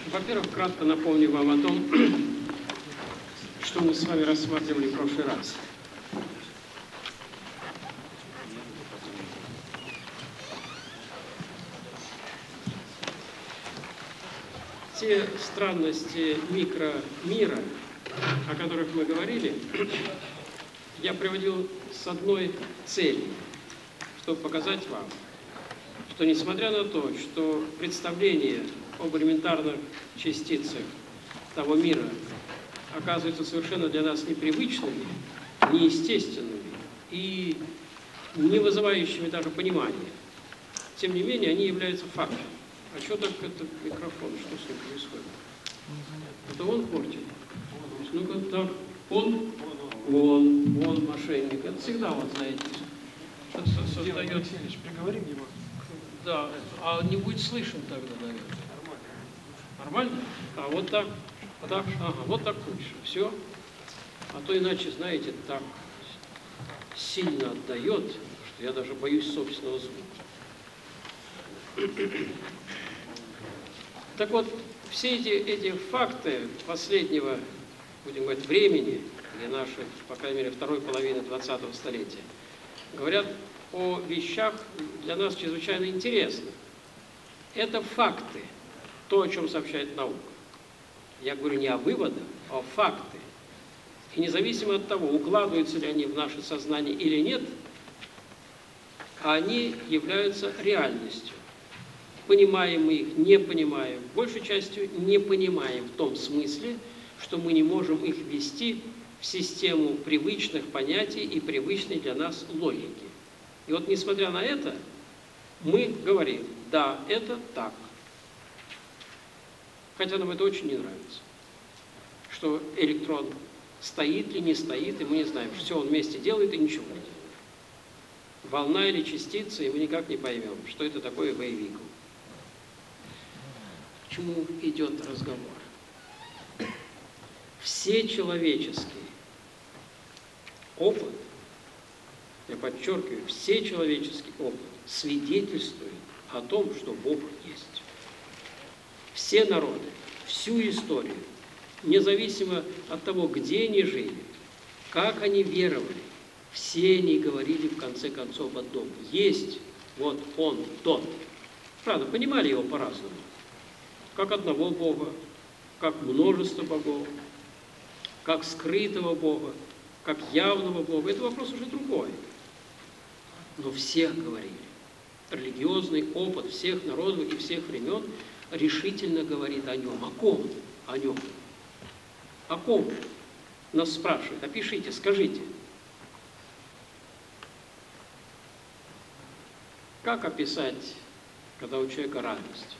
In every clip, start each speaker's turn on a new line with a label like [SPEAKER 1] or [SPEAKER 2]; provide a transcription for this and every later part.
[SPEAKER 1] Во-первых, кратко напомню вам о том, что мы с вами рассматривали в прошлый раз. Те странности микромира, о которых мы говорили, я приводил с одной целью, чтобы показать вам, что несмотря на то, что представление об элементарных частицах того мира оказываются совершенно для нас непривычными, неестественными и не вызывающими даже понимания, тем не менее они являются фактом. А что так этот микрофон? Что с ним происходит? Это он портит? Ну-ка, так, он мошенник. Это всегда, вот знаете, создает...
[SPEAKER 2] Алексеевич, приговорим его.
[SPEAKER 1] Да, а не будет слышен тогда, наверное. Нормально? А вот так, ага, вот так лучше. Все. А то иначе, знаете, так сильно отдает, что я даже боюсь собственного звука. Так вот, все эти факты последнего, будем говорить, времени, или нашей, по крайней мере, второй половины 20-го столетия, говорят о вещах для нас чрезвычайно интересных. Это факты, то, о чем сообщает наука. Я говорю не о выводах, а о факты. И независимо от того, укладываются ли они в наше сознание или нет, они являются реальностью. Понимаем мы их, не понимаем. Большей частью не понимаем в том смысле, что мы не можем их ввести в систему привычных понятий и привычной для нас логики. И вот несмотря на это, мы говорим, да, это так. Хотя нам это очень не нравится. Что электрон стоит ли, не стоит, и мы не знаем. Все он вместе делает и ничего нет. Волна или частица, и мы никак не поймем, что это такое вейвикл. К чему идет разговор? Все человеческий опыт, я подчеркиваю, все человеческий опыт свидетельствует о том, что Бог есть. Все народы, всю историю, независимо от того, где они жили, как они веровали, все они говорили в конце концов о том: есть вот Он тот. Правда, понимали его по-разному. Как одного Бога, как множество богов, как скрытого Бога, как явного Бога. Это вопрос уже другой. Но все говорили. Религиозный опыт всех народов и всех времен решительно говорит о нем. О ком? О нем. О ком? Нас спрашивают. Опишите, скажите. Как описать, когда у человека радость?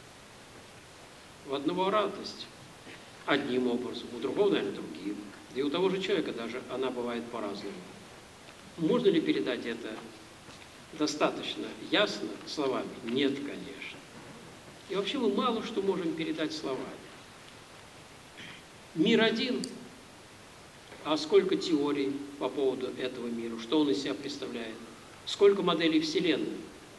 [SPEAKER 1] У одного радость одним образом, у другого, наверное, другим. И у того же человека даже она бывает по-разному. Можно ли передать это достаточно ясно словами? Нет, конечно. И вообще мы мало что можем передать словами. Мир один, а сколько теорий по поводу этого мира, что он из себя представляет, сколько моделей Вселенной?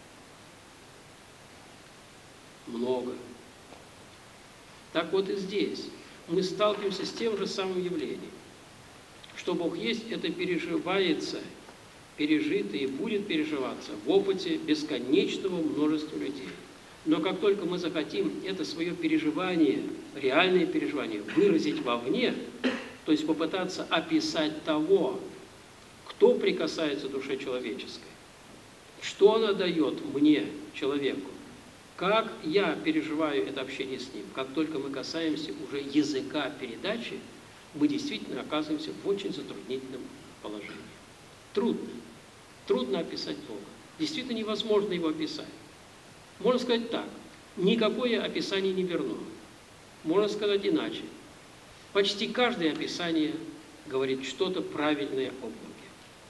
[SPEAKER 1] Много. Так вот и здесь мы сталкиваемся с тем же самым явлением. Что Бог есть, это переживается, пережито и будет переживаться в опыте бесконечного множества людей. Но как только мы захотим это свое переживание, реальное переживание, выразить вовне, то есть попытаться описать того, кто прикасается к душе человеческой, что она дает мне, человеку, как я переживаю это общение с ним, как только мы касаемся уже языка передачи, мы действительно оказываемся в очень затруднительном положении. Трудно. Трудно описать Бога. Действительно невозможно его описать. Можно сказать так. Никакое описание не верно. Можно сказать иначе. Почти каждое описание говорит что-то правильное о Боге.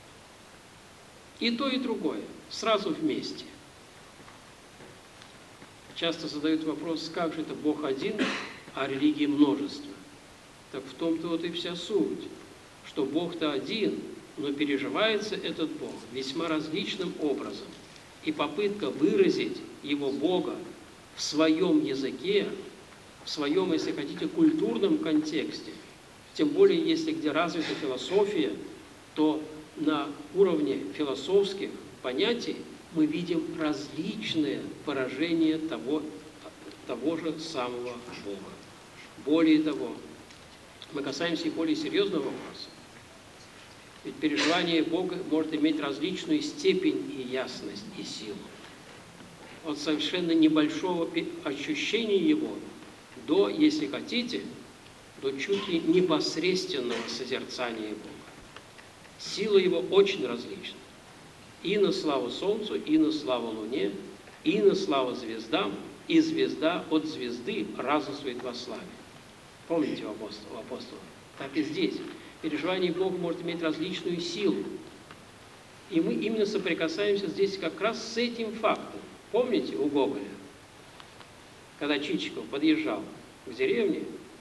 [SPEAKER 1] И то, и другое. Сразу вместе. Часто задают вопрос, как же это Бог один, а религии множество. Так в том-то вот и вся суть, что Бог-то один, но переживается этот Бог весьма различным образом. И попытка выразить его Бога в своем языке в своем, если хотите, культурном контексте, тем более, если где развита философия, то на уровне философских понятий мы видим различные выражения того же самого Бога. Более того, мы касаемся и более серьезного вопроса. Ведь переживание Бога может иметь различную степень и ясность, и силу. От совершенно небольшого ощущения его до, если хотите, до чуть ли непосредственного созерцания Бога. Сила его очень различна. И на славу Солнцу, и на славу Луне, и на славу звездам, и звезда от звезды разуствует во славе. Помните у апостола? Так и здесь. Переживание Бога может иметь различную силу. И мы именно соприкасаемся здесь как раз с этим фактом. Помните у Гоголя, когда Чичиков подъезжал к деревне,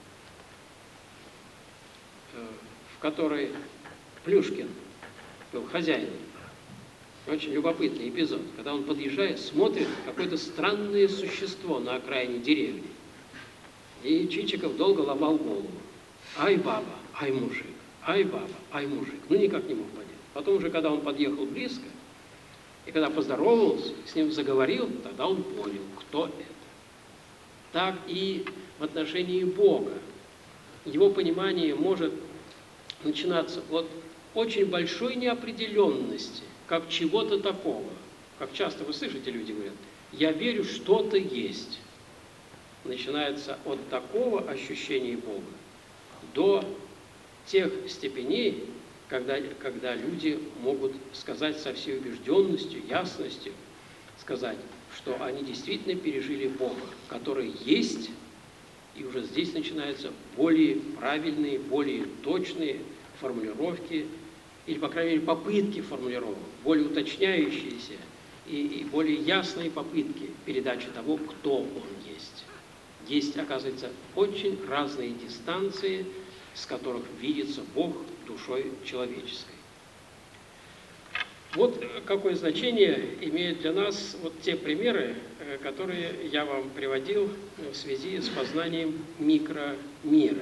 [SPEAKER 1] в которой Плюшкин был хозяином. Очень любопытный эпизод. Когда он подъезжает, смотрит какое-то странное существо на окраине деревни. И Чичиков долго ломал голову. Ай баба, ай мужик, ай баба, ай мужик. Ну никак не мог понять. Потом уже, когда он подъехал близко, и когда поздоровался, с ним заговорил, тогда он понял, кто это. Так и в отношении Бога. Его понимание может начинаться от очень большой неопределенности, как чего-то такого. Как часто вы слышите, люди говорят, я верю, что-то есть. Начинается от такого ощущения Бога до тех степеней, когда люди могут сказать со всей убежденностью, ясностью, сказать, что они действительно пережили Бога, который есть, и уже здесь начинаются более правильные, более точные формулировки, или, по крайней мере, попытки формулировок, более уточняющиеся и более ясные попытки передачи того, кто Он есть. Есть, оказывается, очень разные дистанции, с которых видится Бог душой человеческой. Вот какое значение имеют для нас вот те примеры, которые я вам приводил в связи с познанием микромира.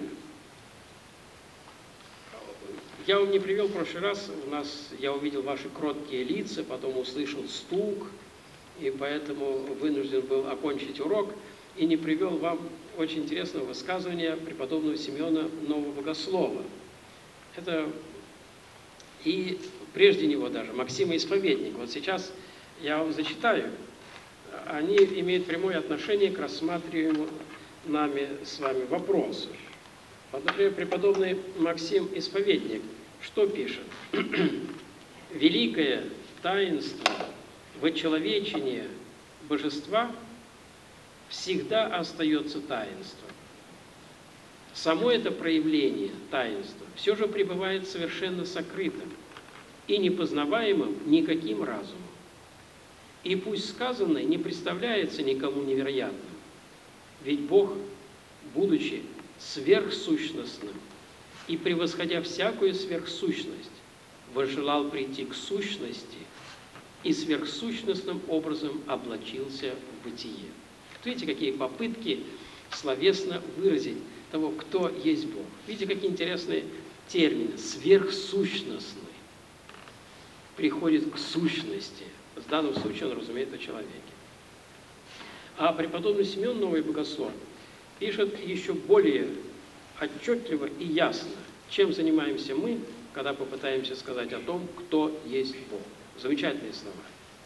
[SPEAKER 1] Я вам не привел в прошлый раз, я увидел ваши кроткие лица, потом услышал стук, и поэтому вынужден был окончить урок, и не привел вам очень интересного высказывания преподобного Симеона Нового Богослова. Это и прежде него даже, Максима Исповедник. Вот сейчас я вам зачитаю. Они имеют прямое отношение к рассматриваемому нами с вами вопросу. Вот, например, преподобный Максим Исповедник что пишет? Великое таинство вочеловечения божества всегда остается таинством. Само это проявление таинства все же пребывает совершенно сокрытым и непознаваемым никаким разумом. И пусть сказанное не представляется никому невероятным, ведь Бог, будучи сверхсущностным и превосходя всякую сверхсущность, возжелал прийти к сущности и сверхсущностным образом облачился в бытие. Видите, какие попытки словесно выразить того, кто есть Бог. Видите, какие интересные термины. Сверхсущностный приходит к сущности. В данном случае он разумеет о человеке. А преподобный Симеон Новый Богослов пишет еще более отчетливо и ясно, чем занимаемся мы, когда попытаемся сказать о том, кто есть Бог. Замечательные слова.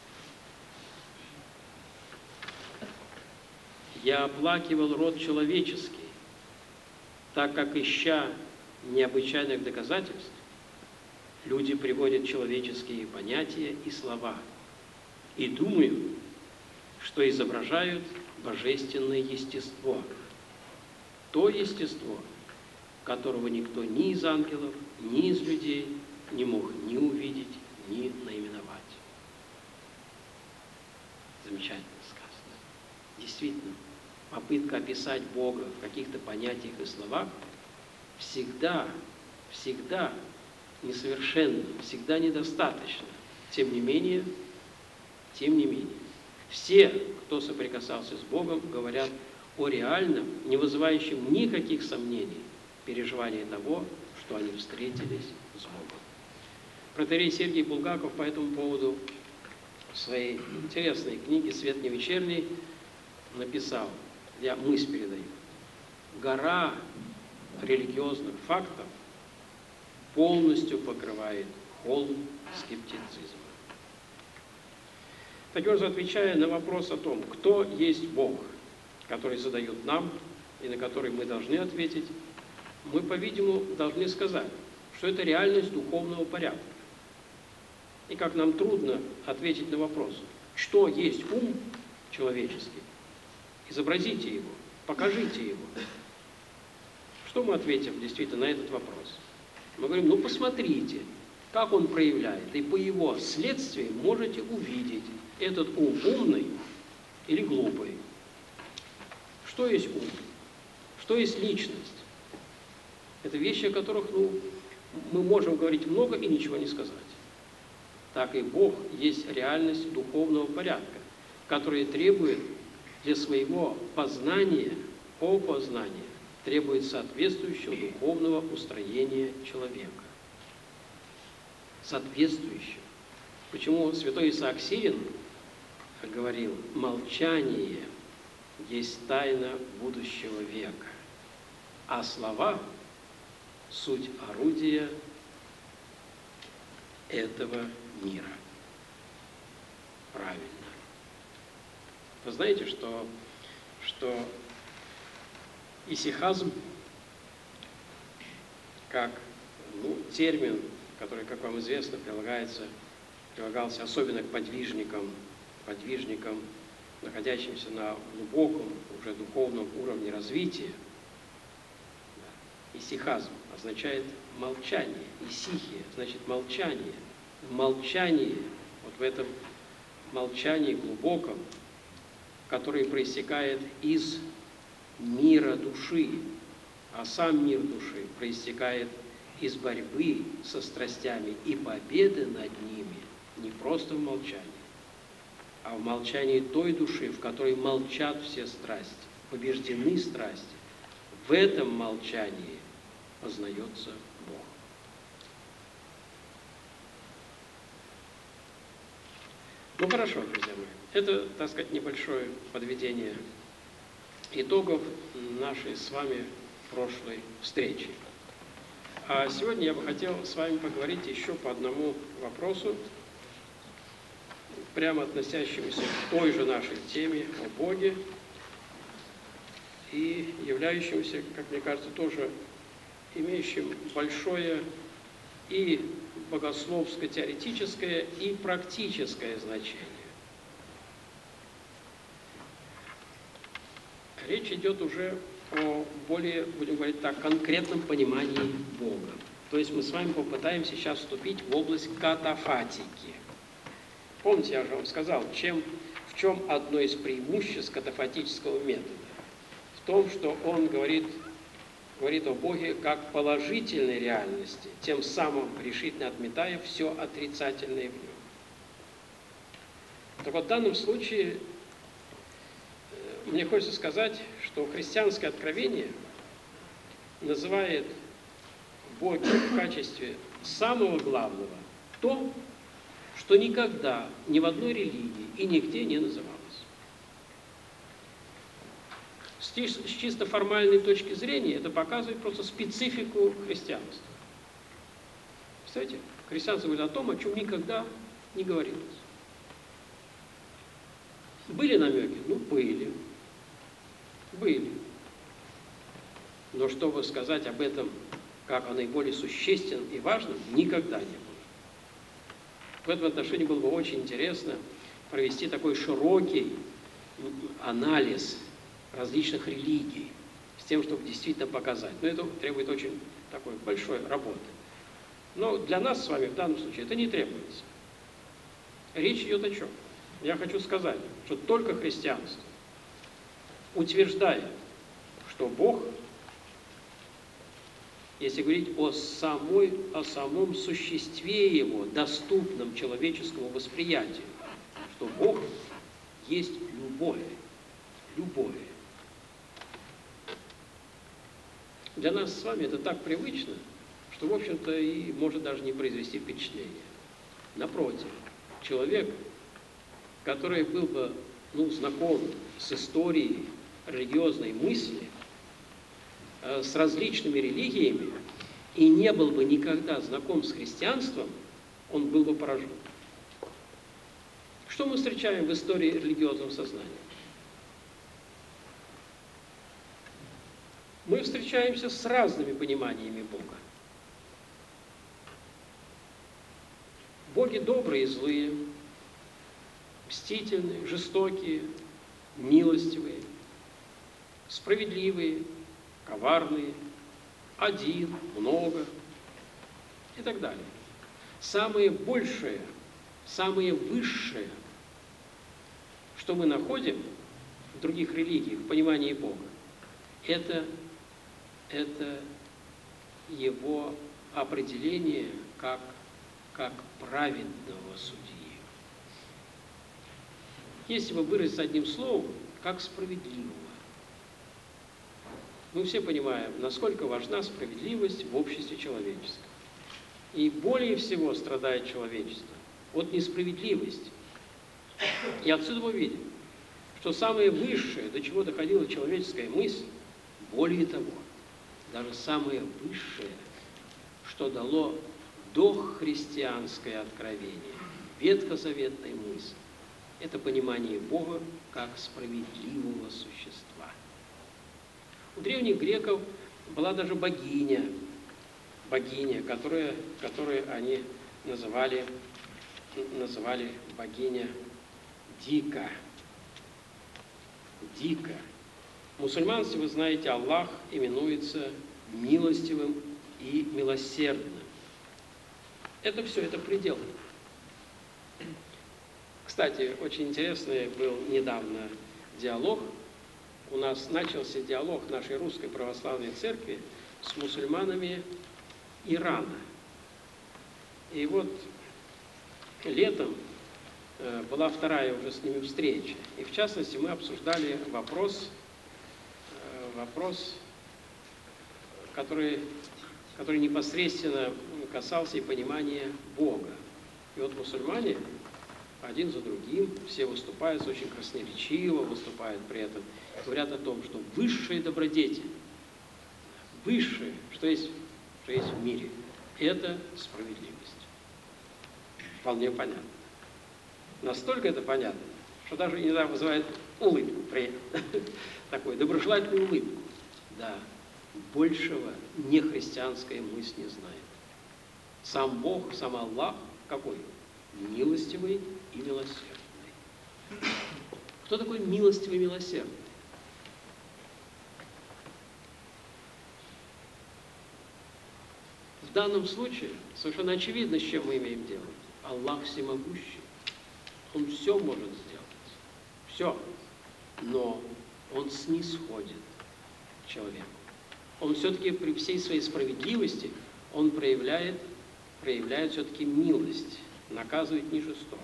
[SPEAKER 1] «Я оплакивал род человеческий, так как, ища необычайных доказательств, люди приводят человеческие понятия и слова, и думают, что изображают божественное естество, то естество, которого никто ни из ангелов, ни из людей не мог ни увидеть, ни наименовать». Замечательно сказано. Действительно, попытка описать Бога в каких-то понятиях и словах всегда несовершенна, всегда недостаточно. Тем не менее, все, кто соприкасался с Богом, говорят, о реальном, не вызывающем никаких сомнений, переживании того, что они встретились с Богом. Протоиерей Сергий Булгаков по этому поводу в своей интересной книге «Свет не вечерний» написал, я мысль передаю: гора религиозных фактов полностью покрывает холм скептицизма. Таким образом, отвечая на вопрос о том, кто есть Бог, который задают нам и на который мы должны ответить, мы, по-видимому, должны сказать, что это реальность духовного порядка. И как нам трудно ответить на вопрос, что есть ум человеческий, изобразите его, покажите его. Что мы ответим действительно на этот вопрос? Мы говорим, ну посмотрите, как он проявляет, и по его следствиям можете увидеть, этот ум умный или глупый. Что есть ум? Что есть личность? Это вещи, о которых мы можем говорить много и ничего не сказать. Так и Бог есть реальность духовного порядка, который требует для своего познания, опознания, требует соответствующего духовного устроения человека. Соответствующего. Почему святой Исаак Сирин говорил, молчание есть тайна будущего века, а слова – суть орудия этого мира. Правильно. Вы знаете, что исихазм, как термин, который, как вам известно, прилагался особенно к подвижникам, находящимся на глубоком, уже духовном уровне развития. Исихазм означает молчание. Исихия значит молчание. Молчание, вот в этом молчании глубоком, которое проистекает из мира души, а сам мир души проистекает из борьбы со страстями и победы над ними, не просто в молчании, а в молчании той души, в которой молчат все страсти, побеждены страсти. В этом молчании познается Бог. Ну хорошо, друзья мои, это, так сказать, небольшое подведение итогов нашей с вами прошлой встречи. А сегодня я бы хотел с вами поговорить еще по одному вопросу, прямо относящемуся к той же нашей теме о Боге и являющемуся, как мне кажется, тоже имеющим большое и богословско-теоретическое, и практическое значение. Речь идет уже о более, будем говорить так, конкретном понимании Бога. То есть мы с вами попытаемся сейчас вступить в область катафатики. Помните, я же вам сказал, в чем одно из преимуществ катафатического метода? В том, что он говорит о Боге как положительной реальности, тем самым решительно отметая все отрицательное в нем. Так вот, в данном случае мне хочется сказать, что христианское откровение называет Бога в качестве самого главного то, что никогда ни в одной религии и нигде не называлось. С чисто формальной точки зрения это показывает просто специфику христианства. Представляете, христианство говорит о том, о чем никогда не говорилось. Были намеки? Ну, были. Но чтобы сказать об этом как о наиболее существенном и важном, никогда не было. В этом отношении было бы очень интересно провести такой широкий анализ различных религий, с тем, чтобы действительно показать. Но это требует очень такой большой работы. Но для нас с вами в данном случае это не требуется. Речь идет о чем? Я хочу сказать, что только христианство утверждает, что Бог, если говорить о самом существе Его, доступном человеческому восприятию, что Бог есть любовь. Любовь. Для нас с вами это так привычно, что, в общем-то, и может даже не произвести впечатление. Напротив, человек, который был бы знаком с историей религиозной мысли, с различными религиями, и не был бы никогда знаком с христианством, он был бы поражен. Что мы встречаем в истории религиозного сознания? Мы встречаемся с разными пониманиями Бога. Боги добрые и злые, мстительные, жестокие, милостивые, справедливые, коварные, один, много и так далее. Самое большее, самое высшее, что мы находим в других религиях, в понимании Бога, это его определение как праведного судьи. Если бы выразить одним словом, как справедливого. Мы все понимаем, насколько важна справедливость в обществе человеческом. И более всего страдает человечество от несправедливости. И отсюда мы видим, что самое высшее, до чего доходила человеческая мысль, более того, даже самое высшее, что дало дохристианское откровение, ветхозаветная мысль, это понимание Бога как справедливого существа. У древних греков была даже богиня, которую они называли богиня Дика. Дика. В мусульманстве, вы знаете, Аллах именуется милостивым и милосердным. Это все, это предел. Кстати, очень интересный был недавно диалог. У нас начался диалог нашей русской православной церкви с мусульманами Ирана. И вот летом была вторая уже с ними встреча. И в частности мы обсуждали вопрос, который непосредственно касался и понимания Бога. И вот мусульмане один за другим, все выступают очень красноречиво, выступают при этом, говорят о том, что высшая добродетель, высшее, что есть в мире, это справедливость. Вполне понятно. Настолько это понятно, что даже иногда вызывает улыбку при этом. Такую доброжелательную улыбку. Да, большего нехристианская мысль не знает. Сам Бог, сам Аллах какой? Милостивый и милосердный. Кто такой милостивый и милосердный? В данном случае совершенно очевидно, с чем мы имеем дело. Аллах всемогущий. Он все может сделать. Все. Но Он снисходит к человеку. Он все-таки при всей своей справедливости, Он проявляет все-таки милость, наказывает не жестоко.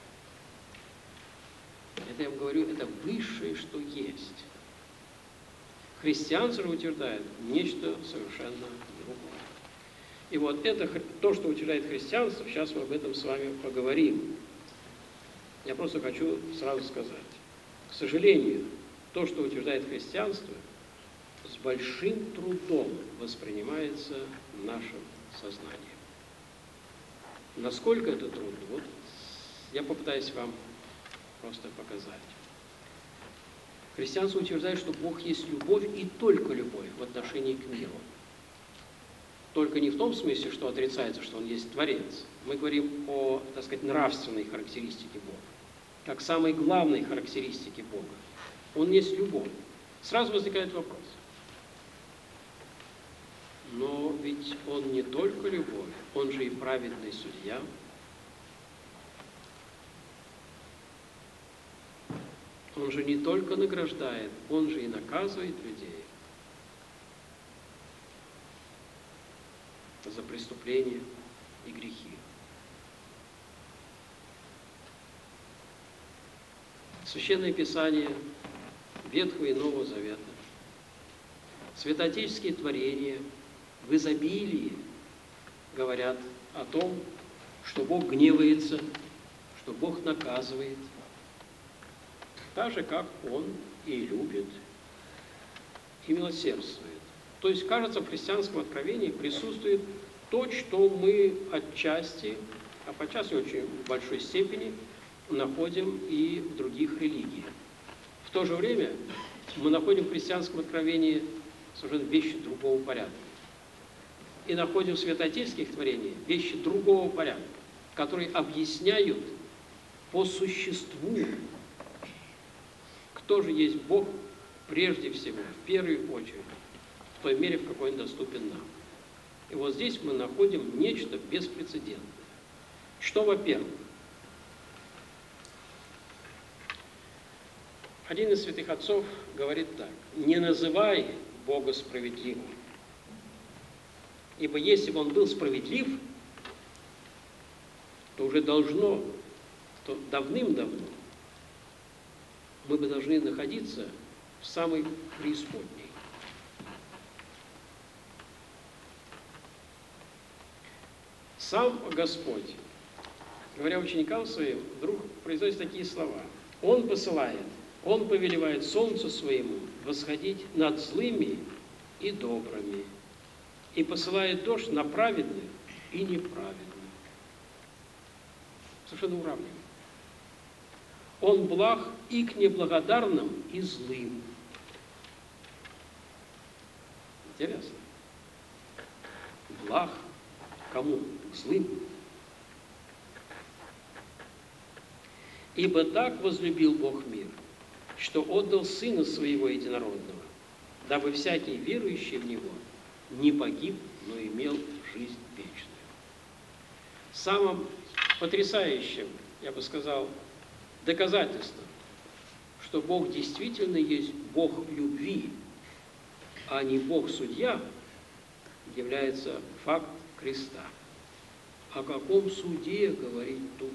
[SPEAKER 1] Это, я вам говорю, это высшее, что есть. Христианство же утверждает нечто совершенно другое. И вот это то, что утверждает христианство, сейчас мы об этом с вами поговорим. Я просто хочу сразу сказать. К сожалению, то, что утверждает христианство, с большим трудом воспринимается нашим сознанием. Насколько это трудно, вот я попытаюсь вам просто показать. Христианство утверждает, что Бог есть любовь и только любовь в отношении к миру. Только не в том смысле, что отрицается, что Он есть Творец. Мы говорим о, так сказать, нравственной характеристике Бога, как самой главной характеристике Бога. Он есть любовь. Сразу возникает вопрос. Но ведь Он не только любовь, Он же и праведный судья. Он же не только награждает, Он же и наказывает людей за преступления и грехи. Священное Писание Ветхого и Нового Завета Святоотеческие творения в изобилии говорят о том, что Бог гневается, что Бог наказывает, так же, как Он и любит, и милосердствует. То есть, кажется, в христианском откровении присутствует то, что мы отчасти, а подчас очень в большой степени, находим и в других религиях. В то же время мы находим в христианском откровении совершенно вещи другого порядка. И находим в святоотеческих творениях вещи другого порядка, которые объясняют по существу, кто же есть Бог прежде всего, в первую очередь, в той мере, в какой Он доступен нам. И вот здесь мы находим нечто беспрецедентное. Что, во-первых, один из святых отцов говорит так: «Не называй Бога справедливым, ибо если бы Он был справедлив, то уже то давным-давно мы бы должны находиться в самой преисподней». Сам Господь, говоря ученикам своим, вдруг произносит такие слова: «Он посылает, Он повелевает солнцу своему восходить над злыми и добрыми, и посылает дождь на праведных и неправедных». Совершенно уравнивает. Он благ и к неблагодарным, и злым. Интересно. Благ кому? Злым. «Ибо так возлюбил Бог мир, что отдал Сына Своего Единородного, дабы всякий верующий в Него не погиб, но имел жизнь вечную». Самым потрясающим, я бы сказал, доказательством, что Бог действительно есть Бог любви, а не Бог-судья, является факт креста. О каком суде говорить тут?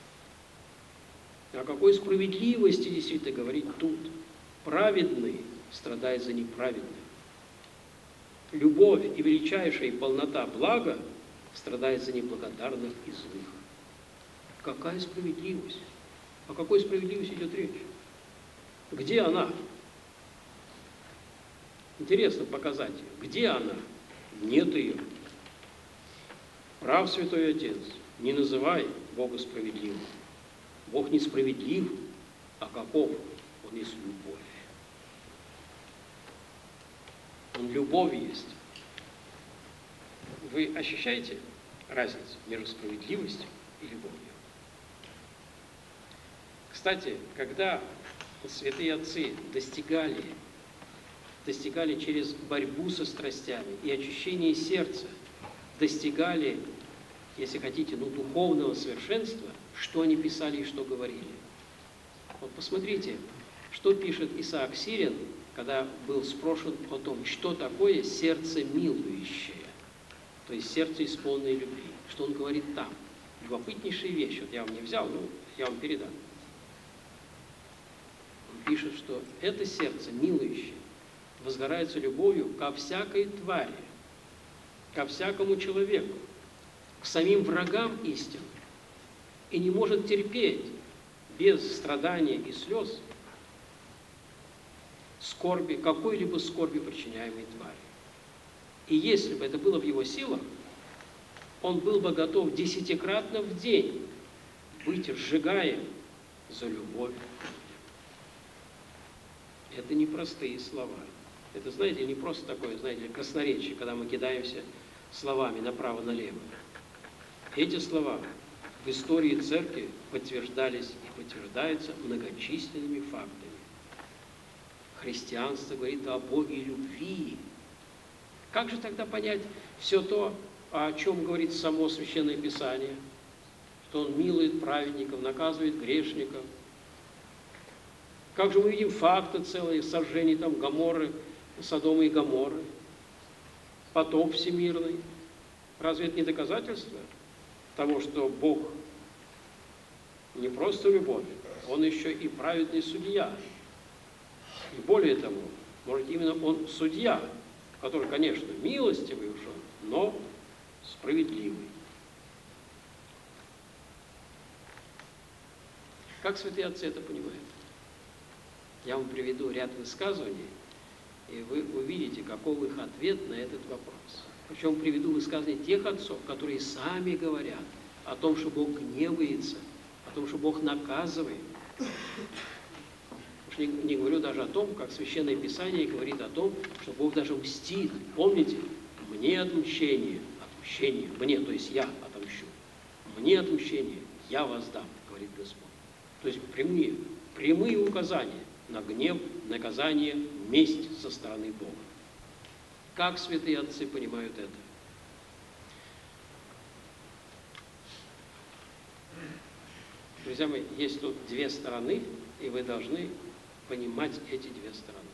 [SPEAKER 1] О какой справедливости действительно говорить тут? Праведный страдает за неправедных. Любовь и величайшая полнота блага страдает за неблагодарных и злых. Какая справедливость? О какой справедливости идет речь? Где она? Интересно показать ее. Где она? Нет ее. Прав Святой Отец, не называй Бога справедливым. Бог не справедлив, а каков? Он есть любовь. Он любовь есть. Вы ощущаете разницу между справедливостью и любовью? Кстати, когда святые отцы достигали через борьбу со страстями и очищение сердца, достигали, если хотите, духовного совершенства, что они писали и что говорили. Вот посмотрите, что пишет Исаак Сирин, когда был спрошен о том, что такое сердце милующее, то есть сердце исполненное любви. Что он говорит там? Любопытнейшая вещь. Вот я вам не взял, но я вам передам. Он пишет, что это сердце милующее возгорается любовью ко всякой твари, ко всякому человеку, к самим врагам истины, и не может терпеть без страдания и слез скорби, какой-либо скорби, причиняемой твари. И если бы это было в его силах, он был бы готов 10-кратно в день быть сжигаем за любовь. Это не простые слова. Это, знаете, не просто такое, знаете, красноречие, когда мы кидаемся словами направо-налево. Эти слова в истории церкви подтверждались и подтверждаются многочисленными фактами. Христианство говорит о Боге любви. Как же тогда понять все то, о чем говорит само Священное Писание? Что Он милует праведников, наказывает грешников. Как же мы видим факты целые сожжений там Гоморры, Содома и Гоморры, потоп всемирный? Разве это не доказательство того, что Бог не просто любовь, Он еще и праведный судья? И более того, может, именно Он судья, который, конечно, милостивый уж он, но справедливый. Как святые отцы это понимают? Я вам приведу ряд высказываний, и вы увидите, каков их ответ на этот вопрос. Причем приведу высказывания тех отцов, которые сами говорят о том, что Бог гневается, о том, что Бог наказывает. Уж не говорю даже о том, как Священное Писание говорит о том, что Бог даже мстит. Помните? Мне отмщение, мне, то есть я отомщу. Мне отмщение, я воздам, говорит Господь. То есть прямые указания на гнев, наказание, месть со стороны Бога. Как святые отцы понимают это? Друзья мои, есть тут две стороны, и вы должны понимать эти две стороны.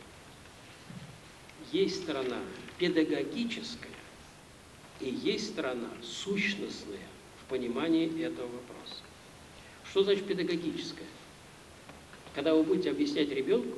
[SPEAKER 1] Есть сторона педагогическая, и есть сторона сущностная в понимании этого вопроса. Что значит педагогическая? Когда вы будете объяснять ребенку,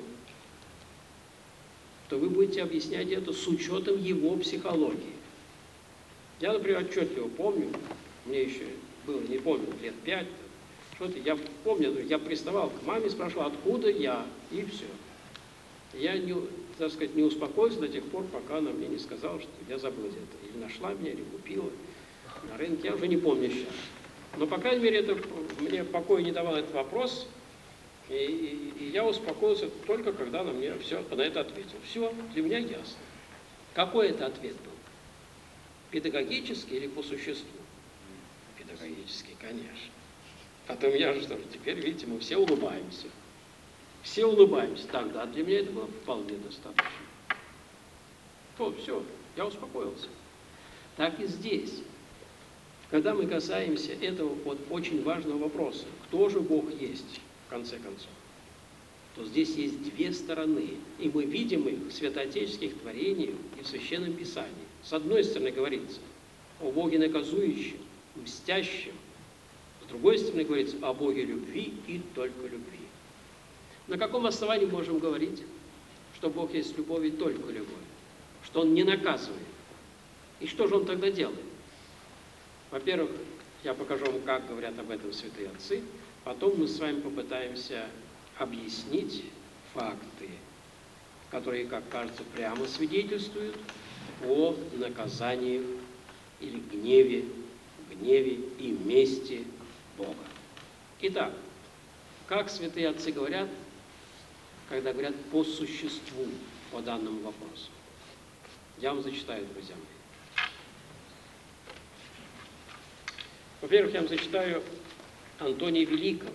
[SPEAKER 1] то вы будете объяснять это с учетом его психологии. Я, например, отчетливо помню, мне еще было, не помню, лет 5, что-то, я помню, я приставал к маме, спрашивал, откуда я, и все. Я, так сказать, не успокоился до тех пор, пока она мне не сказала, что я забыл это. Или нашла меня, или купила на рынке, я уже не помню сейчас. Но, по крайней мере, это мне покоя не давал этот вопрос, и я успокоился только, когда она мне все на это ответила. Все, для меня ясно. Какой это ответ был? Педагогический или по существу? Педагогический, конечно. А то меня же теперь, видите, мы все улыбаемся. Все улыбаемся. Тогда для меня это было вполне достаточно. Вот, все, я успокоился. Так и здесь. Когда мы касаемся этого вот очень важного вопроса, кто же Бог есть, в конце концов, то здесь есть две стороны, и мы видим их в святоотеческих творениях и в Священном Писании. С одной стороны говорится о Боге наказующем, мстящем, с другой стороны говорится о Боге любви и только любви. На каком основании можем говорить, что Бог есть любовь и только любовь, что Он не наказывает? И что же Он тогда делает? Во-первых, я покажу вам, как говорят об этом святые отцы, потом мы с вами попытаемся объяснить факты, которые, как кажется, прямо свидетельствуют о наказаниях или гневе и мести Бога. Итак, как святые отцы говорят, когда говорят по существу по данному вопросу? Я вам зачитаю, друзья мои. Во-первых, я вам зачитаю Антония Великого.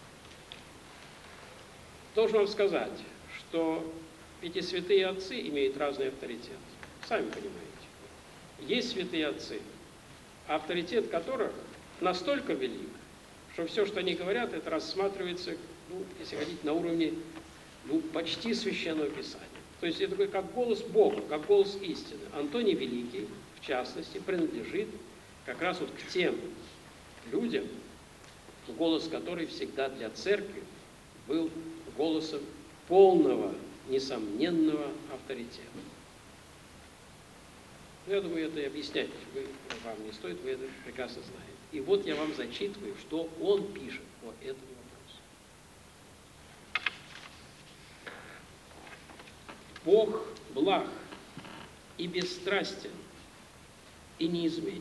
[SPEAKER 1] Должен вам сказать, что эти святые отцы имеют разный авторитет. Сами понимаете. Есть святые отцы, авторитет которых настолько велик, что все, что они говорят, это рассматривается, если хотите, на уровне почти священного писания. То есть это такой, как голос Бога, как голос истины. Антоний Великий, в частности, принадлежит как раз вот к тем людям, голос которой всегда для церкви был голосом полного, несомненного авторитета. Я думаю, это и объяснять вам не стоит, вы это прекрасно знаете. И вот я вам зачитываю, что он пишет по этому вопросу. Бог благ и бесстрастен, и неизменен.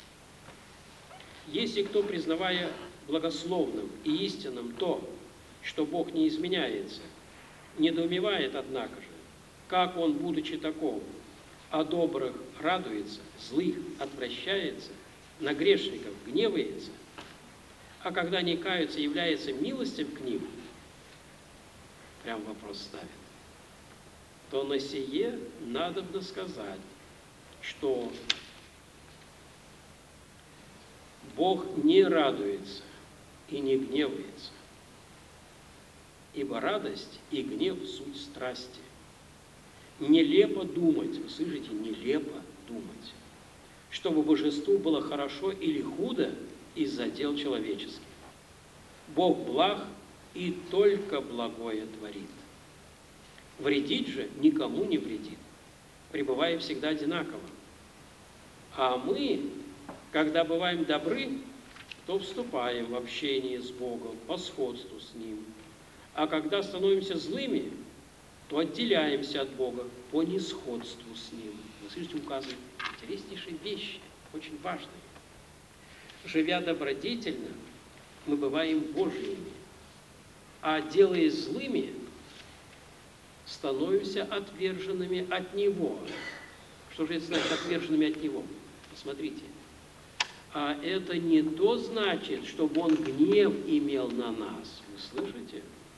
[SPEAKER 1] Если кто, признавая благословным и истинным то, что Бог не изменяется, недоумевает, однако же, как Он, будучи таков, о добрых радуется, злых отвращается, на грешников гневается, а когда не каются, является милостив к ним, прям вопрос ставит, то на сие надобно сказать, что Бог не радуется и не гневается, ибо радость и гнев – суть страсти. Нелепо думать, вы слышите, нелепо думать, чтобы божеству было хорошо или худо из-за дел человеческих. Бог благ и только благое творит. Вредить же никому не вредит. пребывая всегда одинаково. А мы, когда бываем добры, то вступаем в общение с Богом по сходству с Ним. А когда становимся злыми, то отделяемся от Бога по несходству с Ним. Вы слышите, указывают интереснейшие вещи, очень важные. Живя добродетельно, мы бываем Божьими, а делаясь злыми, становимся отверженными от Него. Что же это значит отверженными от Него? Посмотрите. А это не то значит, чтобы Он гнев имел на нас. Вы слышите?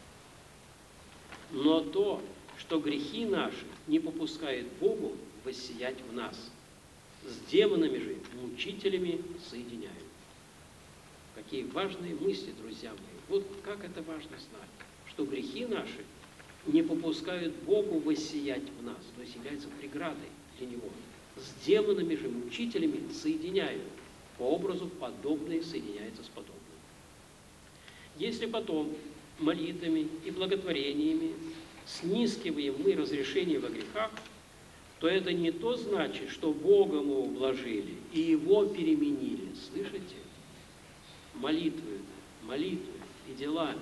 [SPEAKER 1] Но то, что грехи наши не попускает Богу воссиять в нас. С демонами же, мучителями соединяют. Какие важные мысли, друзья мои. Вот как это важно знать, что грехи наши не попускают Богу воссиять в нас, то есть являются преградой для Него. С демонами же, мучителями соединяют. По образу подобное соединяется с подобным. Если потом молитвами и благотворениями снискиваем мы разрешение во грехах, то это не то значит, что Бога мы ублажили и Его переменили. Слышите? Молитвой и делами.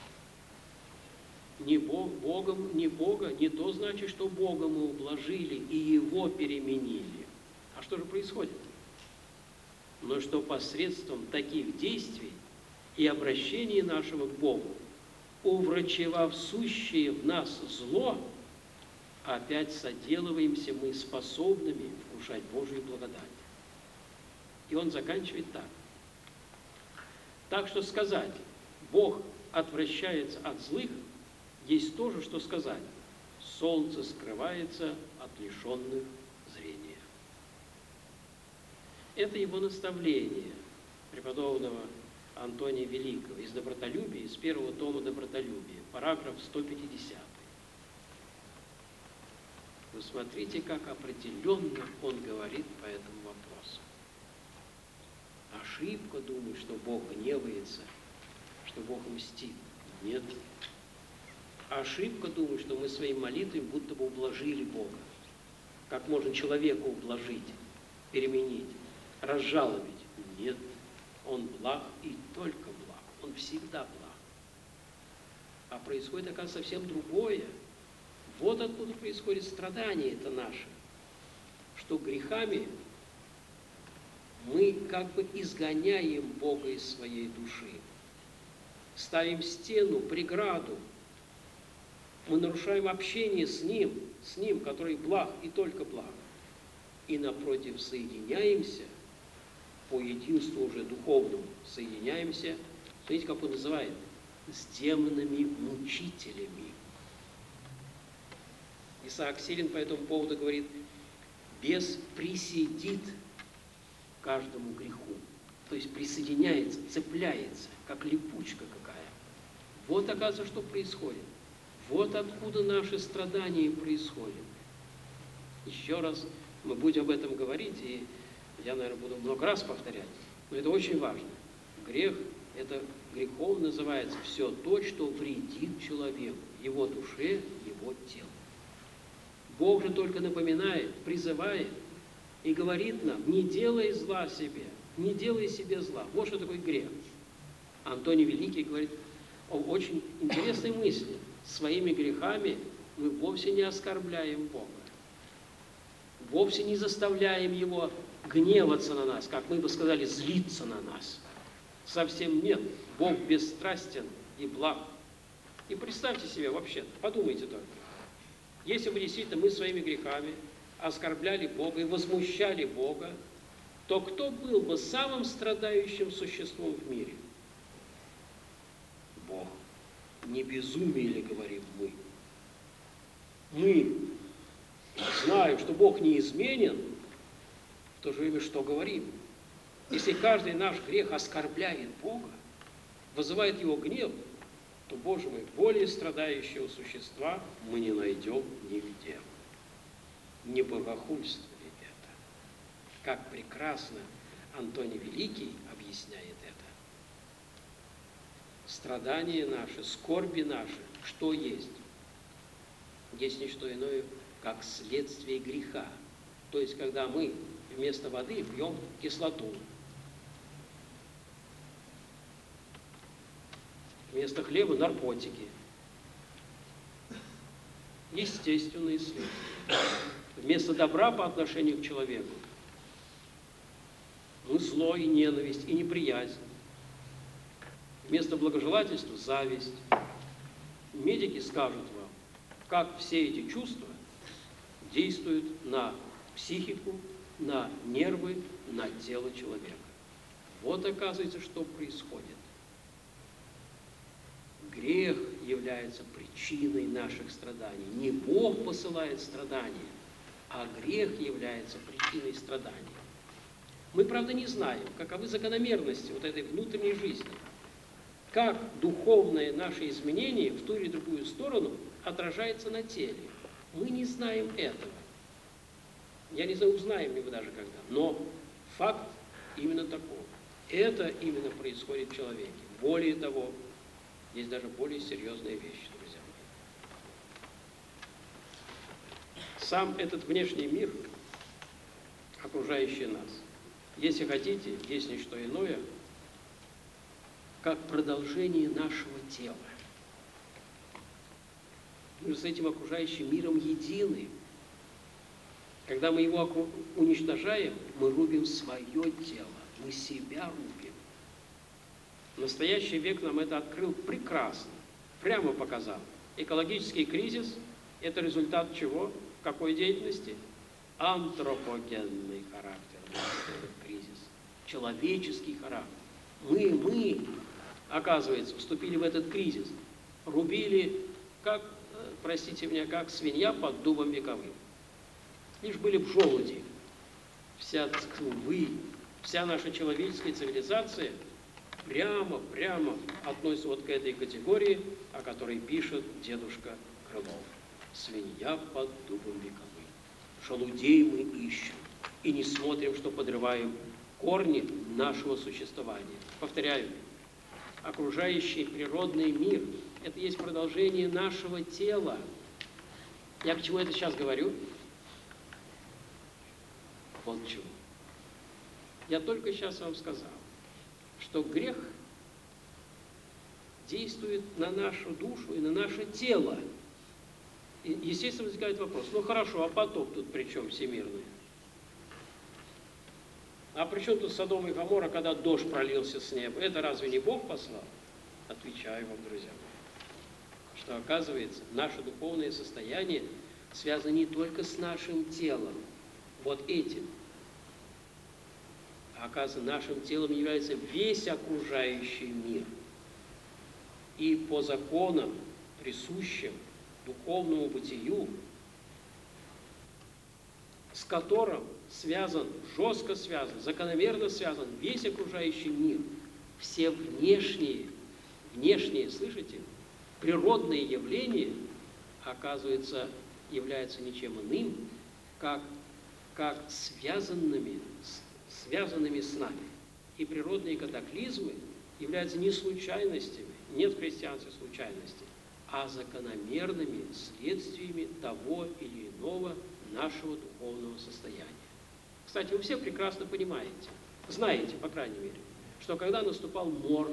[SPEAKER 1] Не Бога, не то значит, что Бога мы ублажили и Его переменили. А что же происходит? Но что посредством таких действий и обращения нашего к Богу, уврачевав сущее в нас зло, опять соделываемся мы способными вкушать Божию благодать. И он заканчивает так. Так что сказать, Бог отвращается от злых, есть то же, что сказать, солнце скрывается от лишенных зрения. Это его наставление преподобного Антония Великого из «Добротолюбия», из первого тома «Добротолюбия», параграф 150. Вы смотрите, как определенно он говорит по этому вопросу. Ошибка думать, что Бог гневается, что Бог мстит. Нет. Ошибка думать, что мы своей молитвой будто бы ублажили Бога. Как можно человека ублажить, переменить, разжалобить? Нет. Он благ и только благ. Он всегда благ. А происходит, оказывается, совсем другое. Вот откуда происходит страдание это наше. Что грехами мы как бы изгоняем Бога из своей души. Ставим стену, преграду. Мы нарушаем общение с Ним, который благ и только благ. И напротив соединяемся, по единству уже духовному соединяемся, смотрите, как он называет, с демонами-мучителями. Исаак Сирин по этому поводу говорит, бес присидит каждому греху, то есть присоединяется, цепляется, как липучка какая. Вот, оказывается, что происходит. Вот откуда наши страдания происходят. Еще раз мы будем об этом говорить, и я, наверное, буду много раз повторять, но это очень важно. Грех – это грехом называется все то, что вредит человеку, его душе, его телу. Бог же только напоминает, призывает и говорит нам, не делай зла себе, не делай себе зла. Вот что такое грех. Антоний Великий говорит о очень интересной мысли. Своими грехами мы вовсе не оскорбляем Бога. Вовсе не заставляем Его гневаться на нас, как мы бы сказали, злиться на нас. Совсем нет. Бог бесстрастен и благ. И представьте себе вообще, подумайте только. Если бы действительно мы своими грехами оскорбляли Бога и возмущали Бога, то кто был бы самым страдающим существом в мире? Бог. Не безумие ли, говорим мы? Мы, зная, что Бог неизменен, в то же время что говорим? Если каждый наш грех оскорбляет Бога, вызывает Его гнев, то, Боже мой, более страдающего существа мы не найдем нигде. Не богохульство ли это? Как прекрасно Антоний Великий объясняет это. Страдания наши, скорби наши, что есть? Есть не что иное, как следствие греха. То есть, когда мы вместо воды пьем кислоту, вместо хлеба наркотики, естественные следствия. Вместо добра по отношению к человеку зло и ненависть и неприязнь. Вместо благожелательства зависть. Медики скажут вам, как все эти чувства действуют на психику, на нервы, на тело человека. Вот оказывается, что происходит. Грех является причиной наших страданий. Не Бог посылает страдания, а грех является причиной страданий. Мы, правда, не знаем, каковы закономерности вот этой внутренней жизни, как духовное наше изменение в ту или другую сторону отражается на теле. Мы не знаем этого. Я не знаю, узнаем ли мы даже когда. Но факт именно таков. Это именно происходит в человеке. Более того, есть даже более серьезные вещи, друзья мои. Сам этот внешний мир, окружающий нас, если хотите, есть не что иное, как продолжение нашего тела. Мы с этим окружающим миром едины. Когда мы его уничтожаем, мы рубим свое тело, мы себя рубим. Настоящий век нам это открыл прекрасно, прямо показал. Экологический кризис – это результат чего? Какой деятельности? Антропогенный характер. Кризис. Человеческий характер. Мы, оказывается, вступили в этот кризис. Рубили, как, простите меня, как свинья под дубом вековым. Лишь были в желуди. Вся наша человеческая цивилизация прямо относится вот к этой категории, о которой пишет дедушка Крылов. Свинья под дубом вековым. Желудей мы ищем и не смотрим, что подрываем корни нашего существования. Повторяю, окружающий природный мир – это есть продолжение нашего тела. Я к чему это сейчас говорю? Вот чему. Я только сейчас вам сказал, что грех действует на нашу душу и на наше тело. И, естественно, возникает вопрос, ну хорошо, а потоп тут при чем всемирный? А при чем тут Содом и Гоморра, когда дождь пролился с неба? Это разве не Бог послал? Отвечаю вам, друзья мои, что оказывается, наше духовное состояние связано не только с нашим телом, вот этим, а оказывается, нашим телом является весь окружающий мир. И по законам, присущим духовному бытию, с которым связан, жестко связан, закономерно связан весь окружающий мир, все внешние, слышите, природные явления, оказывается, являются ничем иным, как связанными с нами. И природные катаклизмы являются не случайностями, нет в христианстве случайностей, а закономерными следствиями того или иного нашего духовного состояния. Кстати, вы все прекрасно понимаете, знаете, по крайней мере, что когда наступал мор,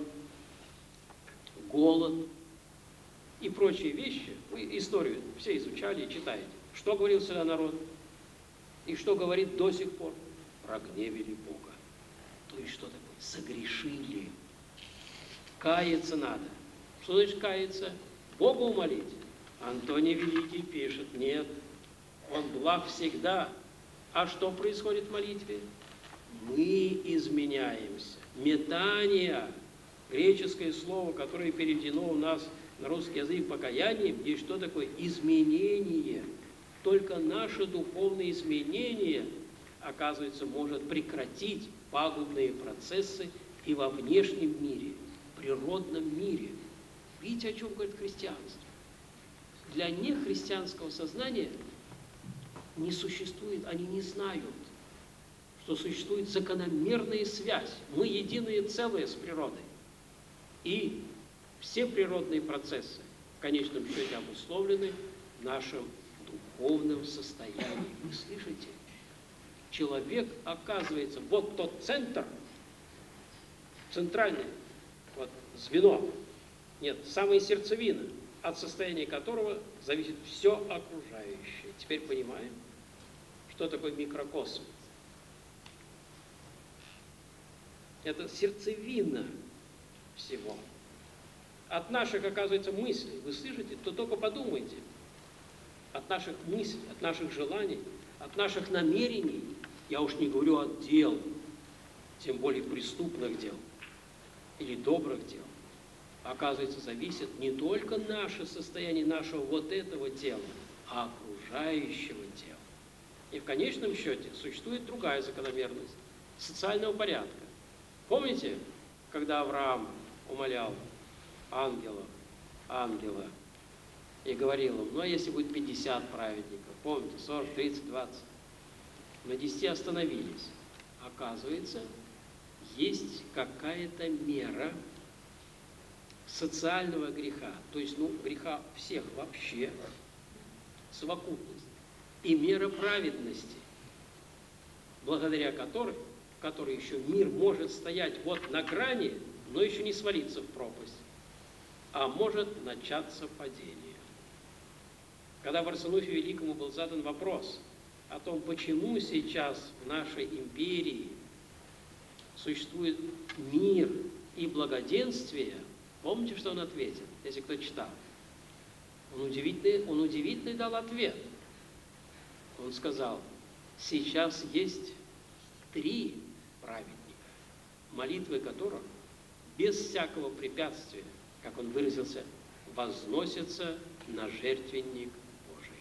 [SPEAKER 1] голод и прочие вещи, вы историю все изучали и читаете, что говорил сюда народ и что говорит до сих пор? Прогневили Бога. То есть что такое? Согрешили. Каяться надо. Что значит каяться? Бога умолить. Антоний Великий пишет, нет, Он благ всегда. А что происходит в молитве? Мы изменяемся. Метание, греческое слово, которое переведено у нас на русский язык покаянием, есть что такое? Изменение. Только наше духовное изменение, оказывается, может прекратить пагубные процессы и во внешнем мире, в природном мире. Видите, о чем говорит христианство? Для нехристианского сознания не существует, они не знают, что существует закономерная связь. Мы единое целое с природой. И все природные процессы в конечном счете обусловлены нашим духом. духовном состоянии. Вы слышите? Человек, оказывается, вот тот центр, центральное вот, звено, нет, самая сердцевина, от состояния которого зависит все окружающее. Теперь понимаем, что такое микрокосм. Это сердцевина всего. От наших, оказывается, мыслей, вы слышите, то только подумайте. От наших мыслей, от наших желаний, от наших намерений, я уж не говорю от дел, тем более преступных дел или добрых дел, оказывается, зависит не только наше состояние нашего вот этого тела, а окружающего тела. И в конечном счете существует другая закономерность социального порядка. Помните, когда Авраам умолял ангела и говорил им, ну а если будет 50 праведников, помните, 40, 30, 20, на 10 остановились. Оказывается, есть какая-то мера социального греха, то есть, греха всех вообще, совокупность, и мера праведности, благодаря которой еще мир может стоять вот на грани, но еще не свалиться в пропасть, а может начаться падение. Когда Варсонофию Великому был задан вопрос о том, почему сейчас в нашей империи существует мир и благоденствие, помните, что он ответил, если кто читал? Он удивительный дал ответ. Он сказал, сейчас есть 3 праведника, молитвы которых без всякого препятствия, как он выразился, возносятся на жертвенник Божий.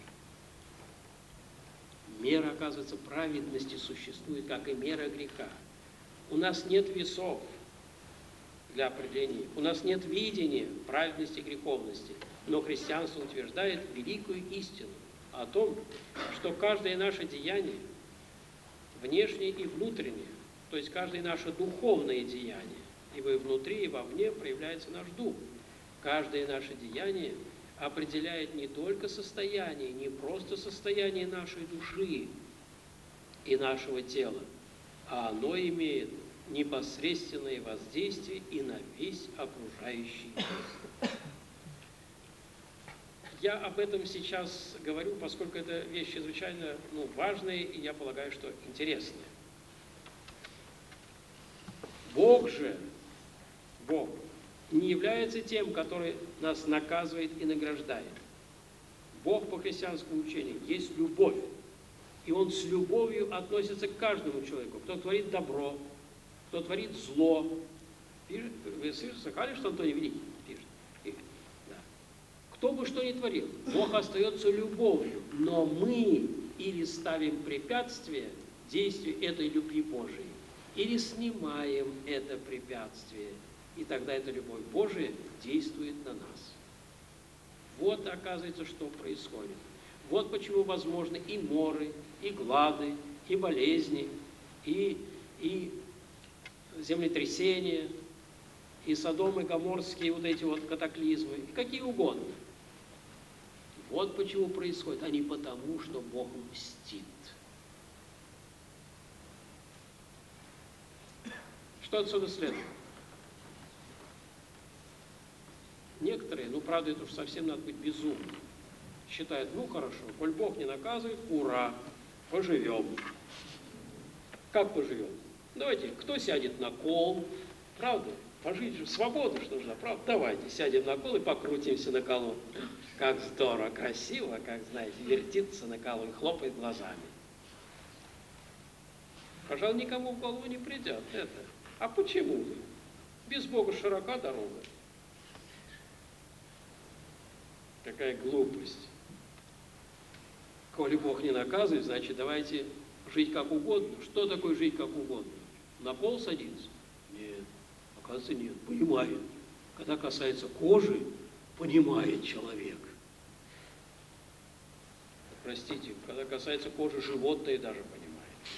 [SPEAKER 1] Мера, оказывается, праведности существует, как и мера греха. У нас нет весов для определения, у нас нет видения праведности и греховности, но христианство утверждает великую истину о том, что каждое наше деяние, внешнее и внутреннее, то есть каждое наше духовное деяние, ибо и внутри, и вовне проявляется наш дух. Каждое наше деяние определяет не только состояние, не просто состояние нашей души и нашего тела, а оно имеет непосредственное воздействие и на весь окружающий мир. Я об этом сейчас говорю, поскольку это вещь чрезвычайно важная и, я полагаю, что интересная. Бог не является тем, который нас наказывает и награждает. Бог по христианскому учению есть любовь. И Он с любовью относится к каждому человеку. Кто творит добро, кто творит зло. Вы слыхали, что Антоний Великий пишет? Да. Кто бы что ни творил, Бог остается любовью. Но мы или ставим препятствие действию этой любви Божией, или снимаем это препятствие. И тогда эта любовь Божия действует на нас. Вот, оказывается, что происходит. Вот почему возможны и моры, и глады, и болезни, и землетрясения, и Содом и Гоморские вот эти вот катаклизмы, и какие угодно. Вот почему происходит, а не потому, что Бог мстит. Что отсюда следует? Некоторые, правда, это уж совсем надо быть безумным, считают, хорошо, коль Бог не наказывает, ура, поживем. Как поживем? Давайте, кто сядет на кол, правда? Пожить же, свобода же нужна, правда? Давайте сядем на кол и покрутимся на колу. Как здорово, красиво, как, знаете, вертится на колу и хлопает глазами. Пожалуй, никому в голову не придет это. А почему? Без Бога широка дорога. Какая глупость. Коли Бог не наказывает, значит, давайте жить как угодно. Что такое жить как угодно? На пол садиться? Нет. Оказывается, нет. Понимает. Когда касается кожи, понимает человек. Простите, когда касается кожи, животное даже понимает.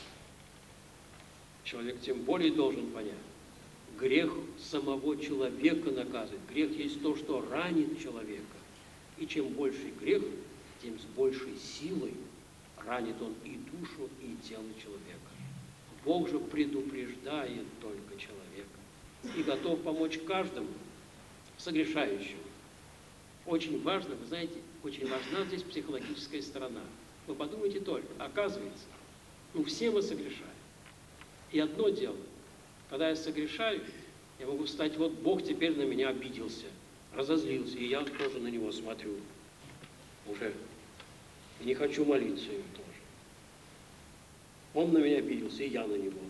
[SPEAKER 1] Человек тем более должен понять. Грех самого человека наказывает. Грех есть то, что ранит человека. И чем больше грех, тем с большей силой ранит он и душу, и тело человека. Бог же предупреждает только человека и готов помочь каждому согрешающему. Очень важно, вы знаете, очень важна здесь психологическая сторона. Вы подумайте только, оказывается, все мы согрешаем. И одно дело, когда я согрешаю, я могу встать, вот Бог теперь на меня обиделся, разозлился, и я тоже на него смотрю уже. И не хочу молиться ему тоже. Он на меня обиделся, и я на него.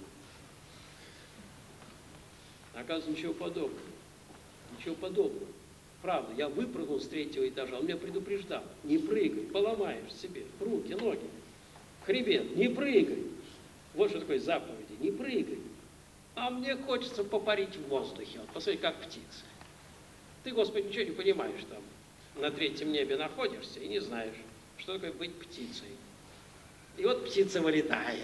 [SPEAKER 1] Оказывается, ничего подобного. Ничего подобного. Правда, я выпрыгнул с 3-го этажа, он меня предупреждал. Не прыгай, поломаешь себе руки, ноги, хребет, не прыгай. Вот что такое заповеди, не прыгай. А мне хочется попарить в воздухе. Вот, посмотри, как птица. Ты, Господи, ничего не понимаешь там. На 3-м небе находишься и не знаешь, что такое быть птицей. И вот птица вылетает.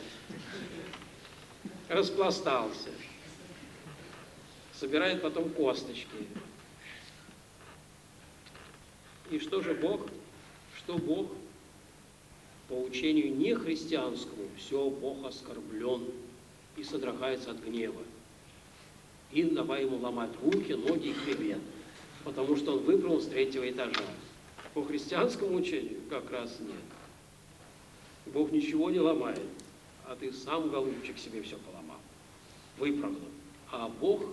[SPEAKER 1] Распластался. Собирает потом косточки. И что же Бог? Что Бог? По учению нехристианскому все Бог оскорблен и содрогается от гнева. И давай ему ломать руки, ноги и хребет, потому что он выпрыгнул с 3-го этажа. По христианскому учению как раз нет. Бог ничего не ломает, а ты сам, голубчик, себе все поломал, выпрыгнул. А Бог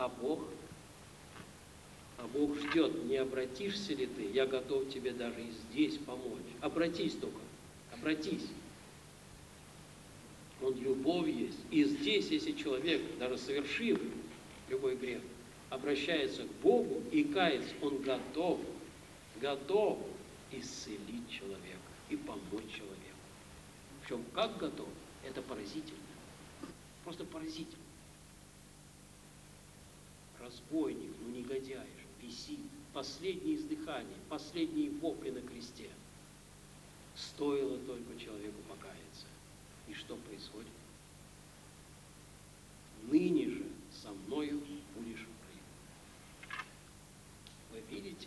[SPEAKER 1] ждет, не обратишься ли ты, я готов тебе даже и здесь помочь. Обратись только, обратись. Он любовь есть. И здесь, если человек, даже совершив любой грех, обращается к Богу и кается, он готов исцелить человека и помочь человеку. Причем как готов, это поразительно. Просто поразительно. Разбойник, негодяй же, висит, последнее издыхание, последние вопли на кресте. Стоило только человеку покаяться. И что происходит? Ныне же со мною будешь в раю. Вы видите?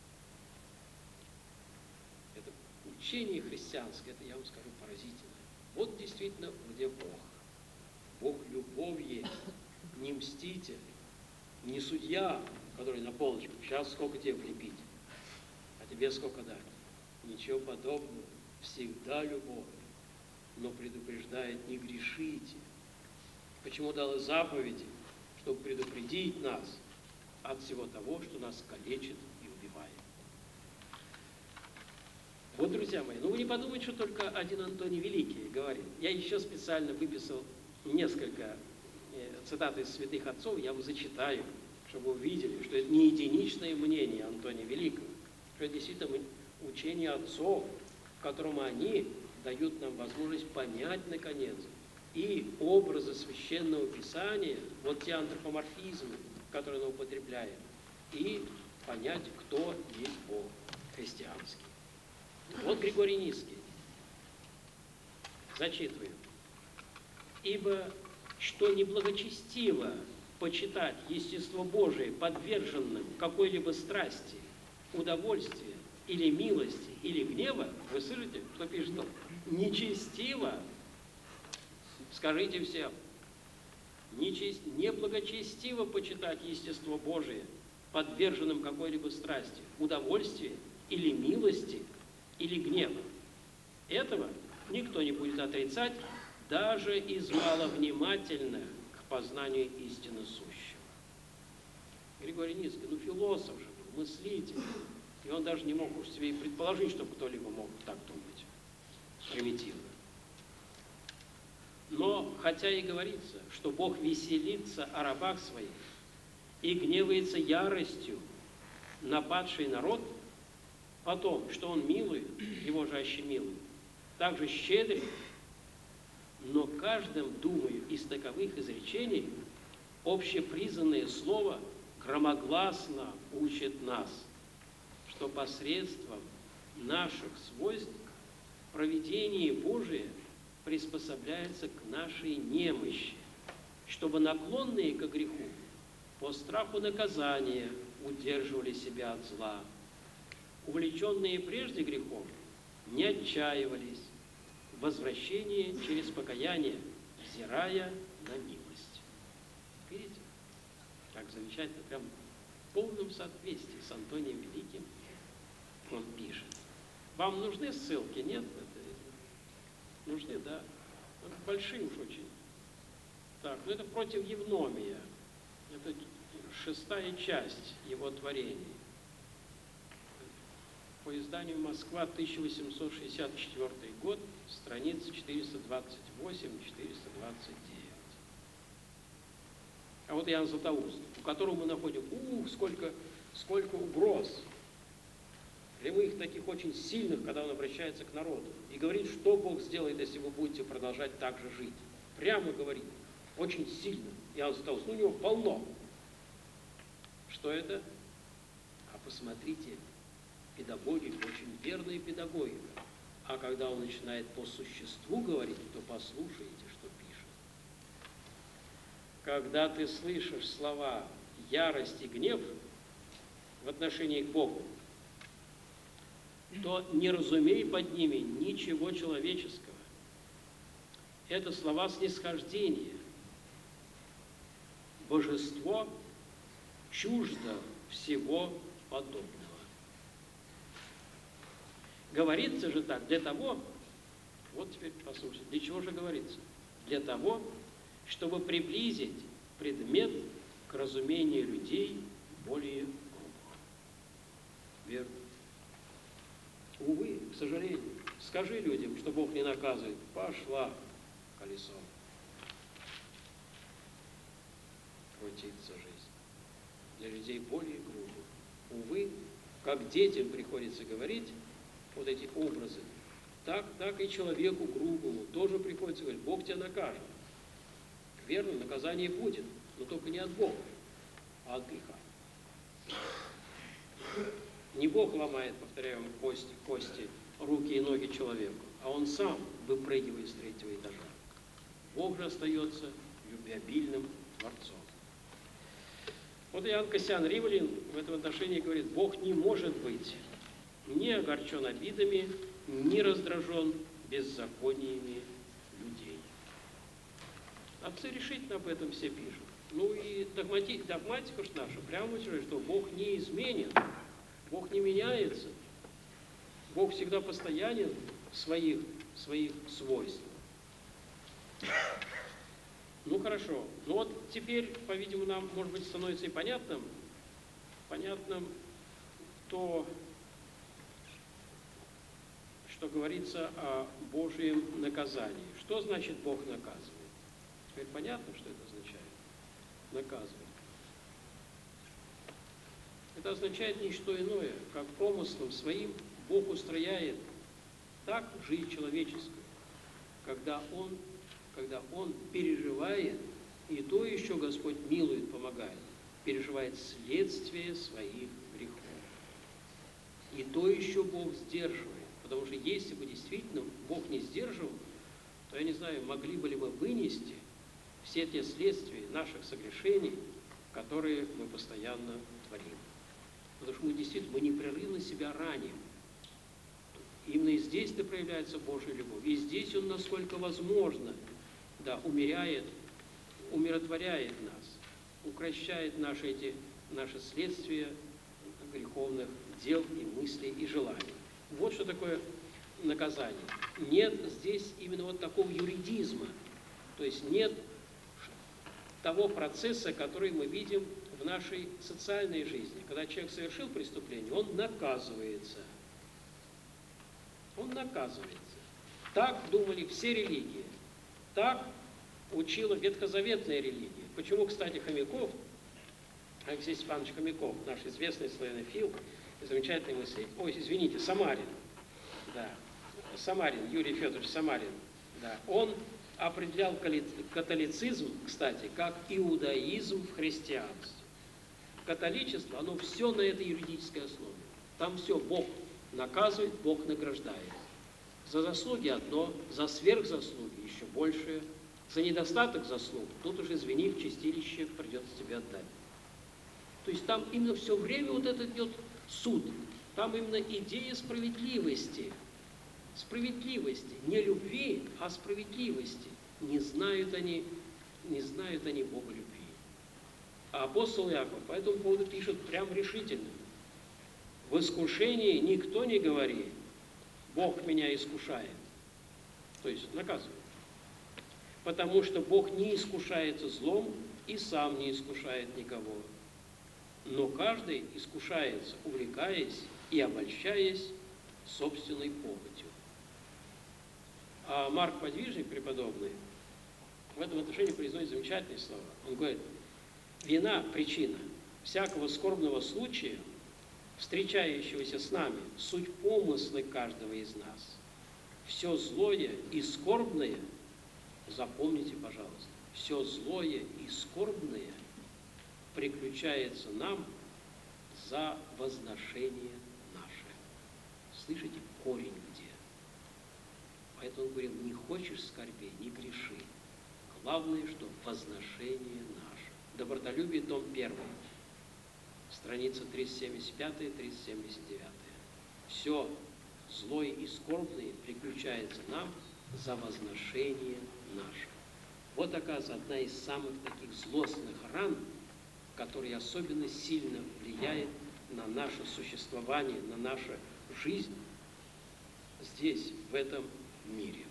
[SPEAKER 1] Это учение христианское, это, я вам скажу, поразительное. Вот действительно, где Бог. Бог любовь есть, не мститель, не судья, который на полочку, сейчас сколько тебе влепить, а тебе сколько дать. Ничего подобного, всегда любовь, но предупреждает, не грешите. Почему дал заповеди? Чтобы предупредить нас от всего того, что нас калечит и убивает. Вот, друзья мои, вы не подумайте, что только один Антоний Великий говорит. Я еще специально выписал несколько цитат из святых отцов, я вам зачитаю, чтобы вы увидели, что это не единичное мнение Антония Великого, что это действительно учение отцов, в котором они дают нам возможность понять, наконец, и образы Священного Писания, вот те антропоморфизмы, которые оно употребляет, и понять, кто есть Бог христианский. Вот Григорий Низкий. Зачитываю. «Ибо что неблагочестиво почитать естество Божие подверженным какой-либо страсти, удовольствия или милости, или гнева», вы слышите, что пишет? Нечестиво, скажите всем, неблагочестиво почитать естество Божие подверженным какой-либо страсти, удовольствия или милости, или гнева. Этого никто не будет отрицать, даже из маловнимательных к познанию истины сущего. Григорий Низкий, философ же был, мыслитель, и он даже не мог уж себе и предположить, чтобы кто-либо мог так думать, примитивно. Но, хотя и говорится, что Бог веселится о рабах своих и гневается яростью на падший народ, потом, что Он милует, Его же аще милует, также щедрый, но каждым, думаю, из таковых изречений общепризнанное слово громогласно учит нас, что посредством наших свойств провидение Божие приспособляется к нашей немощи, чтобы наклонные ко греху по страху наказания удерживали себя от зла, увлеченные прежде грехом, не отчаивались в возвращении через покаяние, взирая на милость. Видите, как замечательно, прям в полном соответствии с Антонием Великим он пишет. Вам нужны ссылки? Нет? Нужны, да. Большие уж очень. Так, ну это против Евномия. Это 6-я часть его творений. По изданию «Москва», 1864 год, страницы 428-429. А вот Иоанн Златоуст, у которого мы находим, сколько угроз, прямых таких очень сильных, когда он обращается к народу, и говорит, что Бог сделает, если вы будете продолжать так же жить. Прямо говорит, очень сильно. Иоанн Златоуст, у него полно. Что это? А посмотрите, педагогика, очень верная педагогика. А когда он начинает по существу говорить, то послушайте, что пишет. Когда ты слышишь слова ярость и гнев в отношении к Богу, то не разумей под ними ничего человеческого. Это слова снисхождения. Божество чуждо всего подобного. Говорится же так, для того, вот теперь послушайте, для чего же говорится? Для того, чтобы приблизить предмет к разумению людей более грубо. Верно. Увы, к сожалению, скажи людям, что Бог не наказывает, пошла колесом. Крутится жизнь. Для людей более грубо. Увы, как детям приходится говорить, вот эти образы, так и человеку грубому тоже приходится говорить, Бог тебя накажет. Верно, наказание будет, но только не от Бога, а от греха. Не Бог ломает, повторяю, кости, руки и ноги человеку, а он сам выпрыгивает с 3-го этажа. Бог же остается любвеобильным Творцом. Вот Иоанн Кассиан Риволин в этом отношении говорит, Бог не может быть ни огорчен обидами, ни раздражен беззакониями людей. Отцы решительно об этом все пишут. Ну и догматика ж наша прямо утверждает, что Бог не изменен, Бог не меняется, Бог всегда постоянен в своих свойствах. Ну хорошо, ну вот теперь, по-видимому, нам, может быть, становится и понятным то, что говорится о Божьем наказании. Что значит Бог наказывает? Теперь понятно, что это означает? Наказывает. Это означает не что иное, как промыслом своим Бог устрояет так жизнь человеческую, когда Он переживает, и то еще Господь милует, помогает, переживает следствие своих грехов. И то еще Бог сдерживает. Потому что если бы действительно Бог не сдерживал, то, я не знаю, могли бы ли мы вынести все те следствия наших согрешений, которые мы постоянно творим. Потому что мы действительно, мы непрерывно себя раним. Именно и здесь-то проявляется Божья любовь. И здесь Он, насколько возможно, умиротворяет нас, укрощает наши следствия греховных дел и мыслей и желаний. Вот что такое наказание. Нет здесь именно вот такого юридизма, то есть нет того процесса, который мы видим в нашей социальной жизни. Когда человек совершил преступление, он наказывается. Он наказывается. Так думали все религии. Так учила ветхозаветная религия. Почему, кстати, Хомяков, Алексей Степанович Хомяков, наш известный славянофил, замечательный мыслитель, Самарин, да, Самарин, Юрий Федорович Самарин, да, он определял католицизм, кстати, как иудаизм в христианстве. Католичество, оно все на этой юридической основе. Там все Бог наказывает, Бог награждает. За заслуги одно, за сверхзаслуги еще больше, за недостаток заслуг, тут уже, извини, в чистилище придется тебе отдать. То есть там именно все время вот этот идет суд, там именно идея справедливости Справедливости, не любви, а справедливости. Не знают они Бога любви. А апостол Иаков по этому поводу пишет прям решительно. В искушении никто не говорит: Бог меня искушает. То есть наказывает. Потому что Бог не искушается злом и сам не искушает никого. Но каждый искушается, увлекаясь и обольщаясь собственной похотью. А Марк Подвижник, преподобный, в этом отношении произносит замечательные слова. Он говорит: вина – причина всякого скорбного случая, встречающегося с нами, суть помыслы каждого из нас. Все злое и скорбное, запомните, пожалуйста, все злое и скорбное приключается нам за возношение наше. Слышите, корень где? Поэтому он говорил: не хочешь скорбей, не греши. Главное, что возношение наше. Добротолюбие, том 1, страница 375-379. Все злое и скорбное приключается нам за возношение наше. Вот, оказывается, одна из самых таких злостных ран, которая особенно сильно влияет на наше существование, на нашу жизнь здесь, в этом мире.